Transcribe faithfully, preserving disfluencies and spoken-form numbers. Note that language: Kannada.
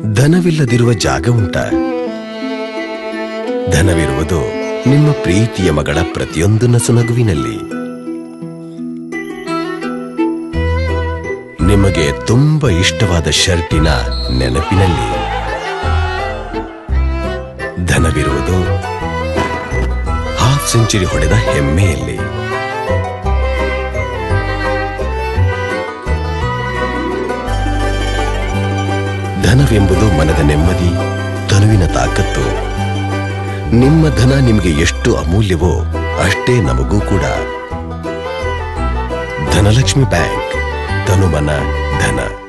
ಧನವಿಲ್ಲದಿರುವ ಜಾಗ ಉಂಟಾ? ಧನವಿರುವುದು ನಿಮ್ಮ ಪ್ರೀತಿಯ ಮಗಳ ಪ್ರತಿಯೊಂದು ನಸುನಗುವಿನಲ್ಲಿ. ನಿಮಗೆ ತುಂಬಾ ಇಷ್ಟವಾದ ಶರ್ಟಿನ ನೆನಪಿನಲ್ಲಿ. ಧನವಿರುವುದು ಹಾಫ್ ಸೆಂಚುರಿ ಹೊಡೆದ ಹೆಮ್ಮೆಯಲ್ಲಿ. ಧನವೆಂಬುದು ಮನದ ನೆಮ್ಮದಿ, ತನುವಿನ ತಾಕತ್ತು. ನಿಮ್ಮ ಧನ ನಿಮಗೆ ಎಷ್ಟು ಅಮೂಲ್ಯವೋ ಅಷ್ಟೇ ನಮಗೂ ಕೂಡ. ಧನಲಕ್ಷ್ಮಿ ಬ್ಯಾಂಕ್, ತನುಮನ ಧನ.